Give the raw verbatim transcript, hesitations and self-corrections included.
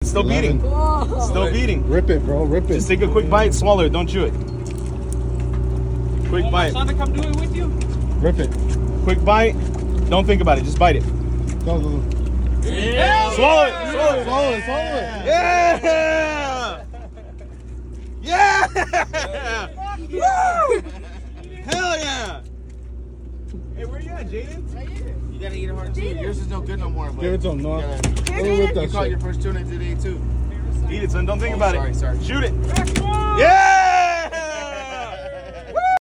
It's still eleven. beating. Whoa. Still right. beating. Rip it, bro. Rip it. Just take a quick bite, swallow it. Don't chew it. Quick oh, bite. My son to come do it with you? Rip it. Quick bite. Don't think about it. Just bite it. Go, go, go. Yeah. Swallow it. Swallow it. Swallow it. Swallow it. Yeah. Yeah. Woo. Hell yeah. Hey, where you at, Jaden? Right here. You gotta eat it hard too. Yours is no good no more. Give it to him, Noah. You caught your first tuna today too. Eat it, son. Don't think oh, about sorry, it. Sorry, Shoot it. Yeah.